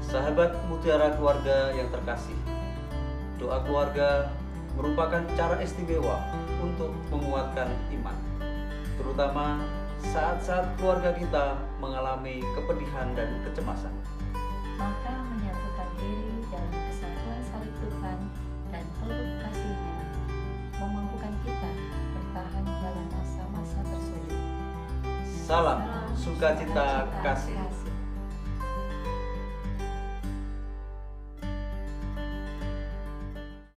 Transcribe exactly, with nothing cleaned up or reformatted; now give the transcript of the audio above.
Sahabat Mutiara Keluarga yang terkasih, doa keluarga merupakan cara istimewa untuk menguatkan iman, terutama saat-saat keluarga kita mengalami kepedihan dan kecemasan. Maka menyatukan diri dalam kesatuan salib Tuhan dan peluk kasih-Nya memampukan kita bertahan dalam masa-masa tersulit. Salam sukacita kasih.